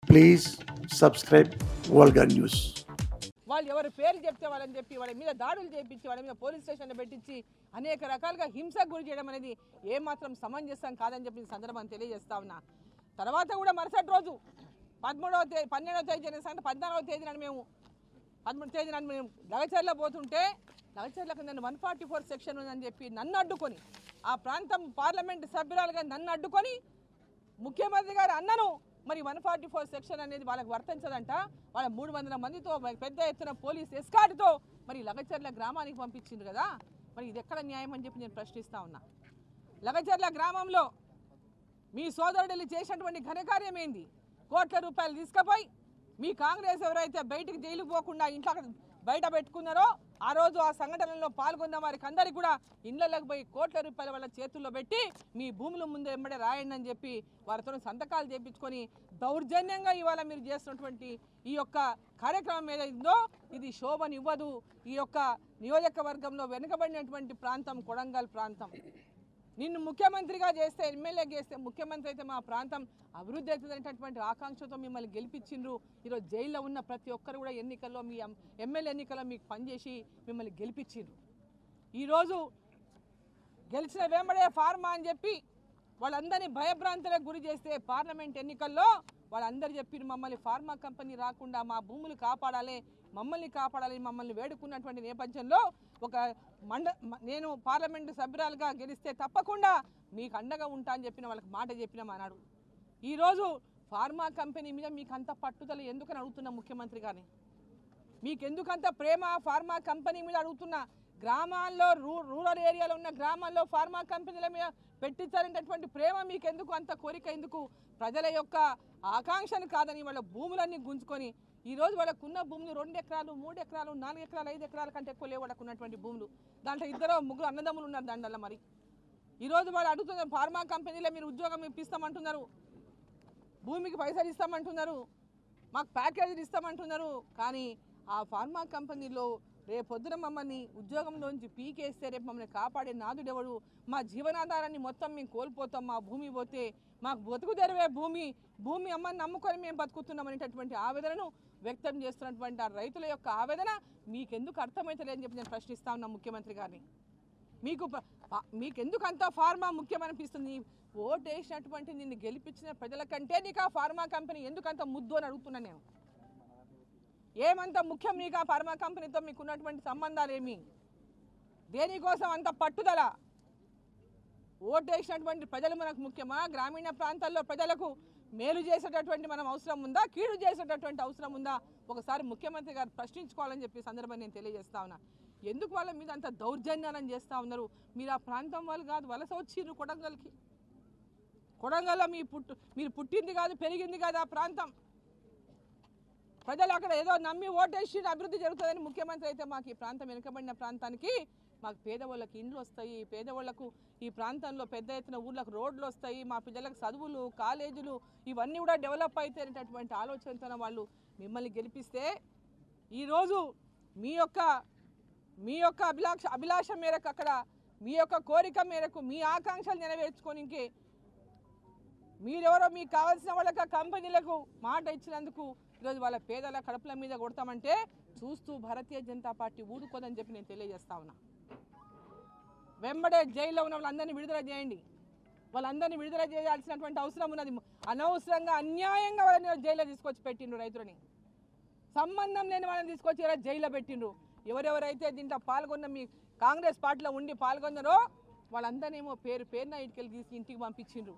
Please subscribe Volga News. వాళ్ళు ఎవరి పేరు చెప్తే వాళ్ళని చెప్పి వాళ్ళ మీద దాడులు చేయించి వాళ్ళ మీద పోలీస్ స్టేషన్లో పెట్టించి అనేక రకాలుగా హింసకు గురి చేయడం అనేది ఏమాత్రం సమంజసం కాదని చెప్పి ఈ సందర్భాన్ని తెలియజేస్తా ఉన్నా. తర్వాత కూడా మరుసటి రోజు 12వ తేదీ జరిగిన 14వ తేదీన మేము 13వ తేదీన మేము లగచర్ల పోతుంటే లగచర్లకు నేను 144 సెక్షన్ ఉందని చెప్పి నన్ను అడ్డుకొని ఆ ప్రాంతం పార్లమెంటు సభ్యురాలుగా నన్ను అడ్డుకొని ముఖ్యమంత్రి గారు అన్నను మరి 144 సెక్షన్ అనేది వాళ్ళకి వర్తించదంట, వాళ్ళ 300 మందితో పెద్ద ఎత్తున పోలీస్ ఎస్కార్ట్తో మరి లగచర్ల గ్రామానికి పంపించింది కదా, మరి ఇది ఎక్కడ న్యాయం అని చెప్పి నేను ప్రశ్నిస్తా ఉన్నా. లగచర్ల గ్రామంలో మీ సోదరుడు చేసినటువంటి ఘనకార్యం ఏంది? కోట్ల రూపాయలు తీసుకుపోయి మీ కాంగ్రెస్ ఎవరైతే బయటికి జైలుకు పోకుండా ఇంట్లో బయట పెట్టుకున్నారో ఆ రోజు ఆ సంఘటనలో పాల్గొన్న వారికి అందరికీ కూడా ఇళ్లలోకి పోయి కోట్ల రూపాయల వాళ్ళ చేతుల్లో పెట్టి మీ భూముల ముందు వెంబడే రాయండి అని చెప్పి వారితో సంతకాలు చేయించుకొని దౌర్జన్యంగా ఇవాళ మీరు చేస్తున్నటువంటి ఈ యొక్క కార్యక్రమం ఏదైందో ఇది శోభనివ్వదు. ఈ యొక్క నియోజకవర్గంలో వెనుకబడినటువంటి ప్రాంతం కొడంగల్ ప్రాంతం. నిన్ను ముఖ్యమంత్రిగా చేస్తే ఎమ్మెల్యే చేస్తే ముఖ్యమంత్రి అయితే మా ప్రాంతం అభివృద్ధి అవుతుందనేటటువంటి ఆకాంక్షతో మిమ్మల్ని గెలిపించిండ్రు. ఈరోజు జైల్లో ఉన్న ప్రతి ఒక్కరు కూడా ఎన్నికల్లో మీ ఎమ్మెల్యే ఎన్నికల్లో మీకు పనిచేసి మిమ్మల్ని గెలిపించిండ్రు. ఈరోజు గెలిచిన వెంబడే ఫార్మా అని చెప్పి వాళ్ళందరినీ భయభ్రాంతులకు గురి చేస్తే పార్లమెంట్ ఎన్నికల్లో వాళ్ళందరూ చెప్పి మమ్మల్ని ఫార్మా కంపెనీ రాకుండా మా భూములు కాపాడాలి, మమ్మల్ని కాపాడాలి, మమ్మల్ని వేడుకున్నటువంటి నేపథ్యంలో నేను పార్లమెంటు సభ్యురాలుగా గెలిస్తే తప్పకుండా మీకు అండగా ఉంటా అని చెప్పిన వాళ్ళకి మాట చెప్పినాం అన్నాడు. ఈరోజు ఫార్మా కంపెనీ మీద మీకు అంత పట్టుదల ఎందుకని అడుగుతున్నా ముఖ్యమంత్రి గారిని, మీకెందుకంత ప్రేమ ఫార్మా కంపెనీ మీద అడుగుతున్నా. గ్రామాల్లో రూరల్ ఏరియాలో ఉన్న గ్రామాల్లో ఫార్మా కంపెనీల మీద పెట్టించాలనేటటువంటి ప్రేమ మీకెందుకు, అంత కోరిక ఎందుకు? ప్రజల యొక్క ఆకాంక్షను కాదని వాళ్ళ భూములన్నీ గుంజుకొని ఈరోజు వాళ్ళకున్న భూములు 2 ఎకరాలు 3 ఎకరాలు 4 ఎకరాలు 5 ఎకరాల కంటే ఎక్కువ లేవు వాళ్ళకు ఉన్నటువంటి భూములు. దాంట్లో 2 అన్నదమ్ములు ఉన్నారు దండల్లో. మరి ఈరోజు వాళ్ళు అడుగుతున్నారు ఫార్మా కంపెనీలో మీరు ఉద్యోగం ఇప్పిస్తామంటున్నారు, భూమికి పైసలు ఇస్తామంటున్నారు, మాకు ప్యాకేజీలు ఇస్తామంటున్నారు. కానీ ఆ ఫార్మా కంపెనీలో రేపొద్దున మమ్మల్ని ఉద్యోగంలోంచి పీకేస్తే రేపు మమ్మల్ని కాపాడే నాదుడెవడు? మా జీవనాధారాన్ని మొత్తం మేము కోల్పోతాం. మా భూమి పోతే మాకు బతుకు తెరవే భూమి అమ్మని నమ్ముకొని మేము బతుకుతున్నాం అనేటటువంటి ఆవేదనను వ్యక్తం చేస్తున్నటువంటి ఆ రైతుల యొక్క ఆవేదన మీకెందుకు అర్థమవుతలేదని చెప్పి నేను ప్రశ్నిస్తా ఉన్నా ముఖ్యమంత్రి గారిని. మీకెందుకు అంత ఫార్మా ముఖ్యమనిపిస్తుంది? ఓటు వేసినటువంటి నిన్ను గెలిపించిన ప్రజల కంటే నీకు ఆ ఫార్మా కంపెనీ ఎందుకంత ముద్దు అని అడుగుతున్నా నేను. ఏమంత ముఖ్యం నీకు ఆ ఫార్మా కంపెనీతో మీకు ఉన్నటువంటి సంబంధాలు ఏమి? దేనికోసం అంత పట్టుదల? ఓటు వేసినటువంటి ప్రజలు మనకు ముఖ్యమా? గ్రామీణ ప్రాంతాల్లో ప్రజలకు మేలు చేసేటటువంటి మనం అవసరం ఉందా, కీడు చేసేటటువంటి అవసరం ఉందా? ఒకసారి ముఖ్యమంత్రి గారు ప్రశ్నించుకోవాలని చెప్పి సందర్భంగా నేను తెలియజేస్తా ఉన్నా. ఎందుకు వాళ్ళ మీద అంత దౌర్జన్యాలను చేస్తూ ఉన్నారు? మీరు ఆ ప్రాంతం వాళ్ళు కాదు, వలస వచ్చిర్రు కొడంగల్కి. కొడంగల్లో మీరు పుట్టింది కాదు, పెరిగింది కాదు ఆ ప్రాంతం. ప్రజలు అక్కడ ఏదో నమ్మి ఓటేసి అభివృద్ధి జరుగుతుందని ముఖ్యమంత్రి అయితే మాకు ఈ ప్రాంతం వెనుకబడిన ప్రాంతానికి మాకు పేదవాళ్ళకి ఇండ్లు వస్తాయి, పేదవాళ్లకు ఈ ప్రాంతంలో పెద్ద ఎత్తున ఊళ్ళకు రోడ్లు వస్తాయి, మా పిల్లలకు చదువులు కాలేజీలు ఇవన్నీ కూడా డెవలప్ అయితే అనేటటువంటి ఆలోచనతో వాళ్ళు మిమ్మల్ని గెలిపిస్తే ఈరోజు మీ యొక్క అభిలాష మేరకు అక్కడ మీ యొక్క కోరిక మేరకు మీ ఆకాంక్షలు నెరవేర్చుకోనికే మీరెవరో మీకు కావాల్సిన వాళ్ళకి కంపెనీలకు మాట ఇచ్చినందుకు ఈరోజు వాళ్ళ పేదల కడుపుల మీద కొడతామంటే చూస్తూ భారతీయ జనతా పార్టీ ఊరుకోదని చెప్పి నేను తెలియజేస్తా ఉన్నా. వెంబడే జైల్లో ఉన్న వాళ్ళందరినీ విడుదల చేయండి. వాళ్ళందరినీ విడుదల చేయాల్సినటువంటి అవసరం ఉన్నది. అనవసరంగా అన్యాయంగా వాళ్ళని జైల్లో తీసుకొచ్చి పెట్టిండ్రు. రైతులని సంబంధం లేని వాళ్ళని తీసుకొచ్చి జైల్లో పెట్టిండ్రు. ఎవరెవరైతే దీంట్లో పాల్గొన్న మీ కాంగ్రెస్ పార్టీలో ఉండి పాల్గొన్నారో వాళ్ళందరినేమో పేరున ఇటుకెళ్ళి తీసి ఇంటికి పంపించిండ్రు.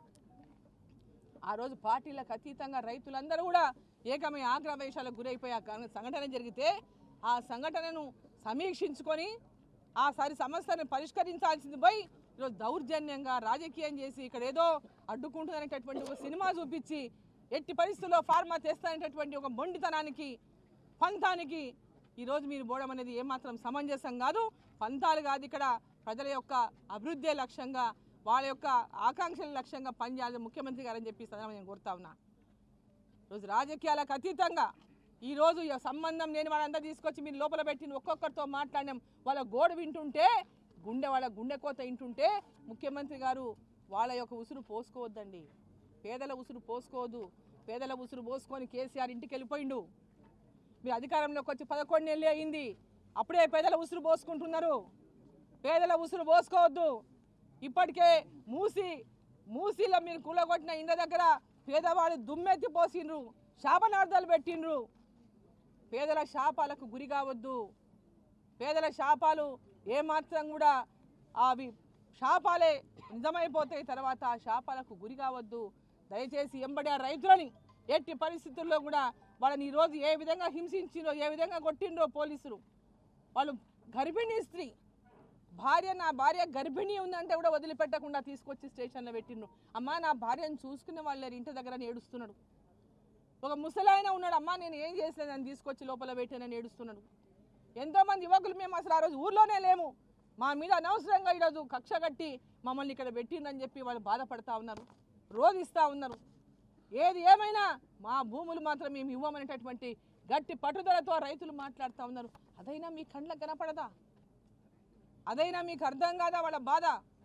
ఆ రోజు పార్టీలకు అతీతంగా రైతులందరూ కూడా ఏకమై ఆగ్రహవేశాలకు గురైపోయి ఆ సంఘటన జరిగితే ఆ సంఘటనను సమీక్షించుకొని ఆసారి సమస్యను పరిష్కరించాల్సింది పోయి ఈరోజు దౌర్జన్యంగా రాజకీయం చేసి ఇక్కడ ఏదో అడ్డుకుంటుందనేటటువంటి ఒక సినిమా చూపించి ఎట్టి పరిస్థితుల్లో ఫార్మా తెస్తానేటటువంటి ఒక మొండితనానికి పంతానికి ఈరోజు మీరు పోవడం అనేది ఏమాత్రం సమంజసం కాదు. పంతాలు కాదు, ఇక్కడ ప్రజల యొక్క అభివృద్ధి లక్ష్యంగా వాళ్ళ యొక్క ఆకాంక్షల లక్ష్యంగా పనిచేయాలని ముఖ్యమంత్రి గారని చెప్పి నేను కోరుతా ఉన్నా. రోజు రాజకీయాలకు అతీతంగా ఈరోజు సంబంధం లేని వాళ్ళంతా తీసుకొచ్చి మీరు లోపల పెట్టిన ఒక్కొక్కరితో మాట్లాడినాం. వాళ్ళ గోడు వింటుంటే వాళ్ళ గుండె కోత వింటుంటే ముఖ్యమంత్రి గారు వాళ్ళ యొక్క ఉసురు పోసుకోవద్దండి, పేదల ఉసురు పోసుకోవద్దు. పేదల ఉసురు పోసుకొని కేసీఆర్ ఇంటికి వెళ్ళిపోయిండు. మీరు అధికారంలోకి వచ్చి 11 నెలలు అయింది, అప్పుడే పేదల ఉసురు పోసుకుంటున్నారు. పేదల ఉసురు పోసుకోవద్దు. ఇప్పటికే మూసీలో మీరు కూలగొట్టిన ఇండ్ల దగ్గర పేదవాళ్ళు దుమ్మెత్తి పోసిండ్రు, శాపనార్థాలు పెట్టిండ్రు. పేదల శాపాలకు గురి కావద్దు. పేదల శాపాలు ఏమాత్రం కూడా అవి శాపాలే నిజమైపోతాయి. తర్వాత ఆ శాపాలకు గురి కావద్దు. దయచేసి ఎంబడి ఆ రైతులని ఎట్టి పరిస్థితుల్లో కూడా వాళ్ళని ఈరోజు ఏ విధంగా హింసించిండ్రో, ఏ విధంగా కొట్టిండ్రో పోలీసులు. వాళ్ళు గర్భిణీ స్త్రీ నా భార్య గర్భిణీ ఉందంటే కూడా వదిలిపెట్టకుండా తీసుకొచ్చి స్టేషన్లో పెట్టిండ్రు. అమ్మా నా భార్యను చూసుకునే వాళ్ళు లేరు, ఇంటి దగ్గర ఏడుస్తున్నాడు. ఒక ముసలాయన ఉన్నాడు, అమ్మా నేను ఏం చేసలేదని తీసుకొచ్చి లోపల పెట్టానని ఏడుస్తున్నాడు. ఎంతోమంది యువకులు మేము అసలు ఆ రోజు ఊర్లోనే లేము, మా మీద అనవసరంగా ఈరోజు కక్ష కట్టి మమ్మల్ని ఇక్కడ పెట్టిందని చెప్పి వాళ్ళు బాధపడతా ఉన్నారు, రోధిస్తూ ఉన్నారు. ఏది ఏమైనా మా భూములు మాత్రం మేము ఇవ్వమనేటటువంటి గట్టి పట్టుదలతో రైతులు మాట్లాడుతూ ఉన్నారు. అదైనా మీ కళ్ళకు కనపడదా? అదైనా మీకు అర్థం కాదా వాళ్ళ బాధ?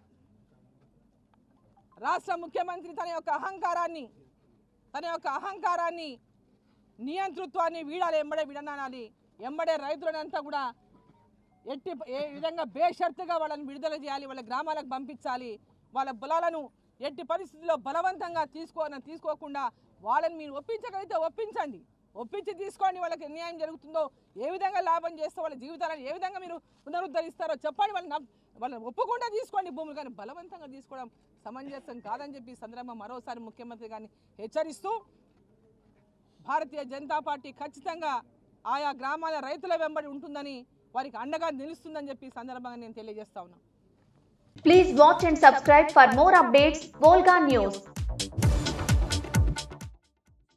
రాష్ట్ర ముఖ్యమంత్రి తన యొక్క అహంకారాన్ని నియంతృత్వాన్ని వీడాలి, విడనాలి. ఎంబడే రైతులనంతా కూడా ఏ విధంగా బేషరతుగా వాళ్ళని విడుదల చేయాలి, వాళ్ళ గ్రామాలకు పంపించాలి. వాళ్ళ పొలాలను ఎట్టి పరిస్థితుల్లో బలవంతంగా తీసుకోకుండా వాళ్ళని మీరు ఒప్పించగలిగితే ఒప్పించండి, ఒప్పించి తీసుకోండి. వాళ్ళకి అన్యాయం జరుగుతుందో ఏ విధంగా లాభం చేస్తే వాళ్ళ జీవితాలను ఏ విధంగా మీరు పునరుద్ధరిస్తారో చెప్పండి. వాళ్ళని ఒప్పుకుండా తీసుకోండి భూములు, కానీ బలవంతంగా తీసుకోవడం సమంజసం కాదని చెప్పి సందర్భంగా మరోసారి ముఖ్యమంత్రి గారిని హెచ్చరిస్తూ భారతీయ జనతా పార్టీ ఖచ్చితంగా ఆయా గ్రామాల రైతుల వెంబడి ఉంటుందని, వారికి అండగా నిలుస్తుందని చెప్పి సందర్భంగా నేను తెలియజేస్తా ఉన్నాను. Please watch and subscribe for more updates. Volga News.